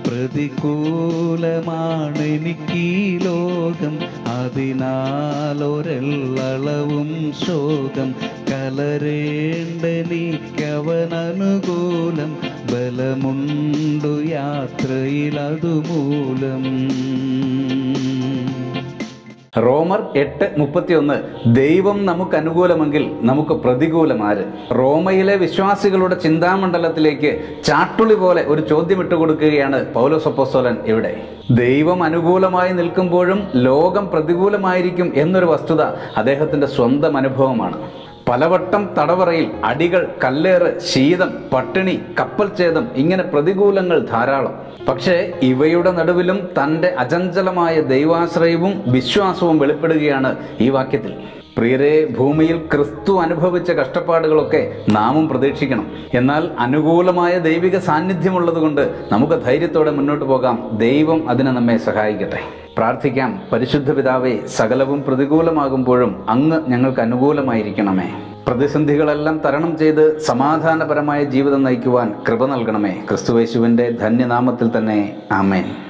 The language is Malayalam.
പ്രതികൂലമാണെനിക്കീ ലോകം, അതിനാലൊരെള്ളളവും ശോകം. കലരേണ്ടെനിക്കവനനുകൂലം, ബലമുണ്ടു യാത്രയിലതുമൂലം. റോമർ 8:31. ദൈവം നമുക്ക് അനുകൂലമെങ്കിൽ നമുക്ക് പ്രതികൂലമാര്? റോമയിലെ വിശ്വാസികളുടെ ചിന്താമണ്ഡലത്തിലേക്ക് ചാട്ടുളി പോലെ ഒരു ചോദ്യം ഇട്ടുകൊടുക്കുകയാണ് പൗലോസ് അപ്പോസ്തലൻ ഇവിടെ. ദൈവം അനുകൂലമായി നിൽക്കുമ്പോഴും ലോകം പ്രതികൂലമായിരിക്കും എന്നൊരു വസ്തുത അദ്ദേഹത്തിന്റെ സ്വന്തം അനുഭവമാണ്. പലവട്ടം തടവറയിൽ അടികൾ, കല്ലേറ്, ശീതം, പട്ടിണി, കപ്പൽ ഛേദം, ഇങ്ങനെ പ്രതികൂലങ്ങൾ ധാരാളം. പക്ഷേ ഇവയുടെ നടുവിലും തൻ്റെ അചഞ്ചലമായ ദൈവാശ്രയവും വിശ്വാസവും വെളിപ്പെടുകയാണ് ഈ വാക്യത്തിൽ. പ്രിയരെ, ഭൂമിയിൽ ക്രിസ്തു അനുഭവിച്ച കഷ്ടപ്പാടുകളൊക്കെ നാമും പ്രതീക്ഷിക്കണം. എന്നാൽ അനുകൂലമായ ദൈവിക സാന്നിധ്യമുള്ളത് കൊണ്ട് നമുക്ക് ധൈര്യത്തോടെ മുന്നോട്ട് പോകാം. ദൈവം അതിന് നമ്മെ സഹായിക്കട്ടെ. പ്രാർത്ഥിക്കാം. പരിശുദ്ധ പിതാവേ, സകലവും പ്രതികൂലമാകുമ്പോഴും അങ്ങ് ഞങ്ങൾക്ക് അനുകൂലമായിരിക്കണമേ. പ്രതിസന്ധികളെല്ലാം തരണം ചെയ്ത് സമാധാനപരമായ ജീവിതം നയിക്കുവാൻ കൃപ നൽകണമേ. ക്രിസ്തുയേശുവിൻ്റെ ധന്യനാമത്തിൽ തന്നെ ആമേൻ.